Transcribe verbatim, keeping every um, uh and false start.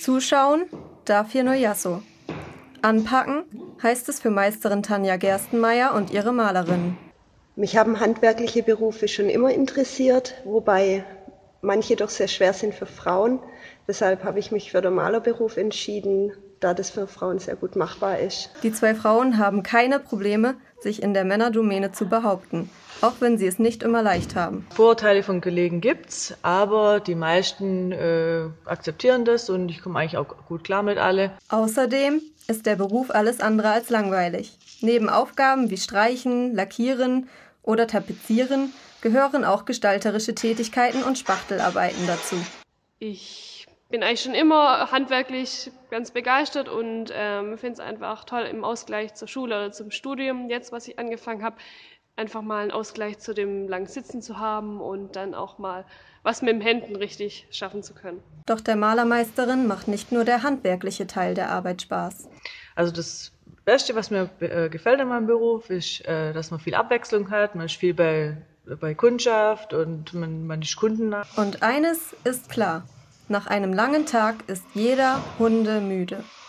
Zuschauen darf hier nur Jasso. Anpacken heißt es für Meisterin Tanja Gerstenmeier und ihre Malerinnen. Mich haben handwerkliche Berufe schon immer interessiert, wobei manche doch sehr schwer sind für Frauen. Deshalb habe ich mich für den Malerberuf entschieden, da das für Frauen sehr gut machbar ist. Die zwei Frauen haben keine Probleme, sich in der Männerdomäne zu behaupten, auch wenn sie es nicht immer leicht haben. Vorurteile von Kollegen gibt's, aber die meisten äh, akzeptieren das und ich komme eigentlich auch gut klar mit alle. Außerdem ist der Beruf alles andere als langweilig. Neben Aufgaben wie Streichen, Lackieren oder Tapezieren gehören auch gestalterische Tätigkeiten und Spachtelarbeiten dazu. Ich bin eigentlich schon immer handwerklich ganz begeistert und ähm, finde es einfach toll im Ausgleich zur Schule oder zum Studium, jetzt was ich angefangen habe, einfach mal einen Ausgleich zu dem langen Sitzen zu haben und dann auch mal was mit den Händen richtig schaffen zu können. Doch der Malermeisterin macht nicht nur der handwerkliche Teil der Arbeit Spaß. Also das Beste, was mir äh, gefällt an meinem Beruf, ist, äh, dass man viel Abwechslung hat. Man ist viel bei, bei Kundschaft und man, man ist kundennah. Und eines ist klar: Nach einem langen Tag ist jeder Hunde müde.